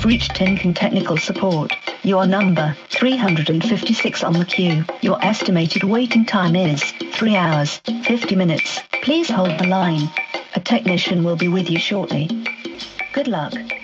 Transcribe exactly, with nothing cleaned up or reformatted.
have reached Tinkin Technical Support. You are number three hundred fifty-six on the queue. Your estimated waiting time is three hours, fifty minutes. Please hold the line. A technician will be with you shortly. Good luck.